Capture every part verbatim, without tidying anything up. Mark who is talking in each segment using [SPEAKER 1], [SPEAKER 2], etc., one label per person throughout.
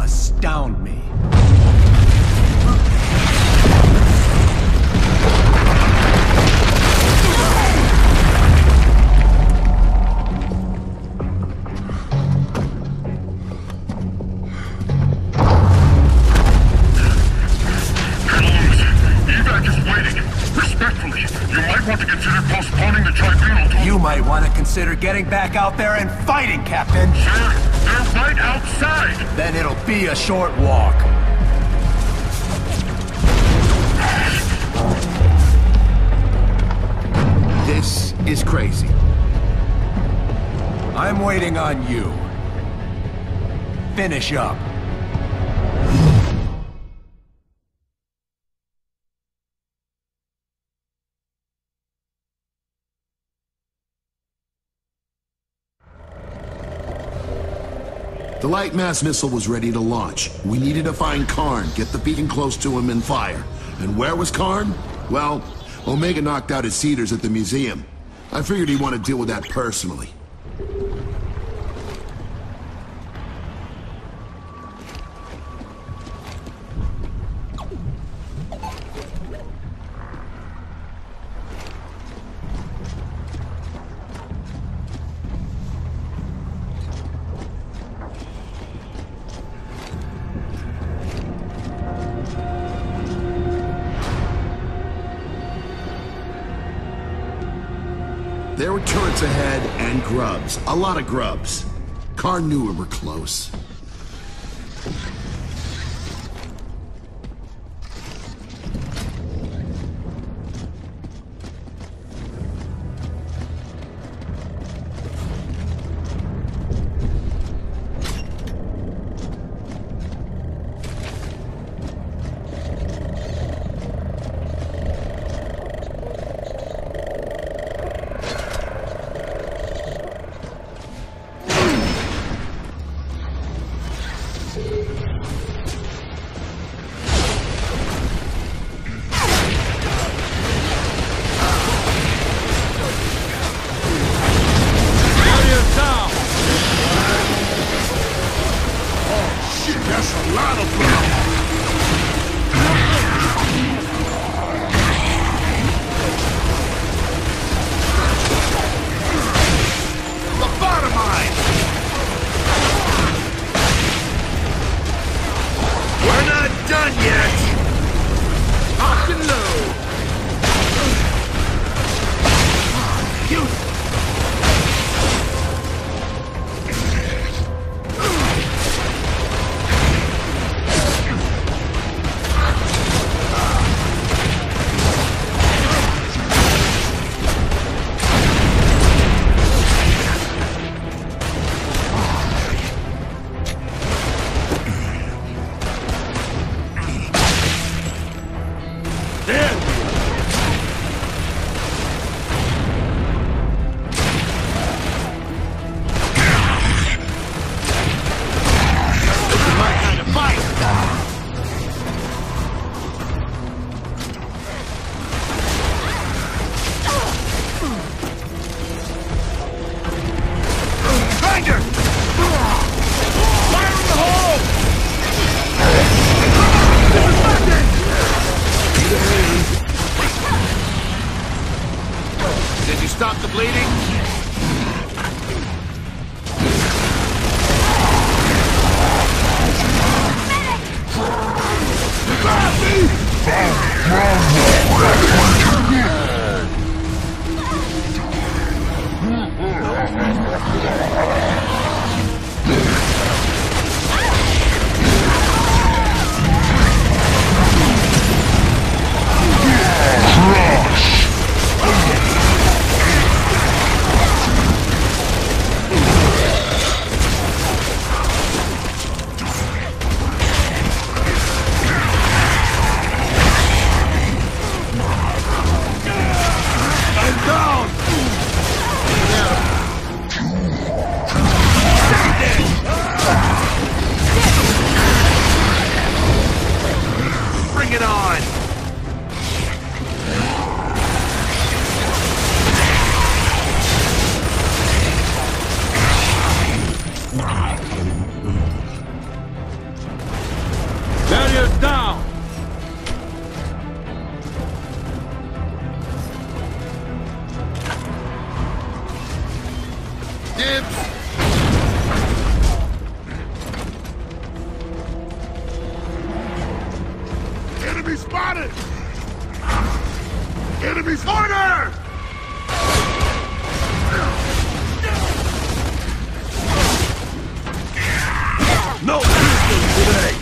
[SPEAKER 1] astound me.
[SPEAKER 2] You might want to consider getting back out there and fighting, Captain.
[SPEAKER 3] Sir, they're right outside.
[SPEAKER 2] Then it'll be a short walk.
[SPEAKER 4] This is crazy.
[SPEAKER 2] I'm waiting on you. Finish up.
[SPEAKER 4] The light mass missile was ready to launch. We needed to find Karn, get the beacon close to him and fire. And where was Karn? Well, Omega knocked out his seeders at the museum. I figured he'd want to deal with that personally. There were turrets ahead and grubs. A lot of grubs. Karn knew we were close.
[SPEAKER 2] Stop the bleeding.
[SPEAKER 3] Warriors down!
[SPEAKER 4] Dibs!
[SPEAKER 3] Enemy spotted! Enemy spotted! No pistols today!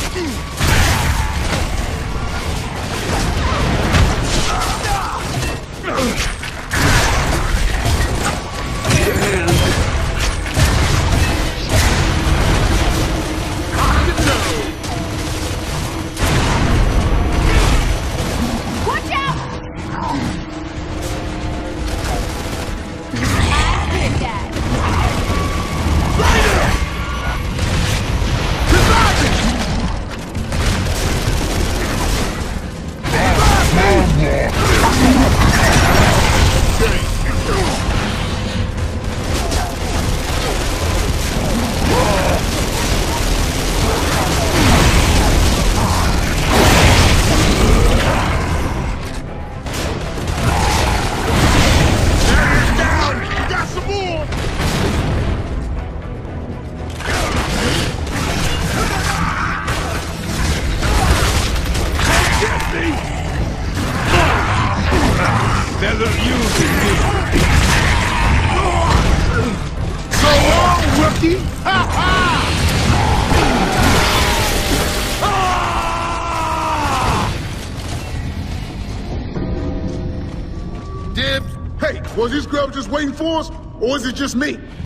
[SPEAKER 1] Watch out!
[SPEAKER 3] Never using me. So long, rookie! Ha ha!
[SPEAKER 4] Dibs!
[SPEAKER 3] Hey, was this grub just waiting for us, or is it just me?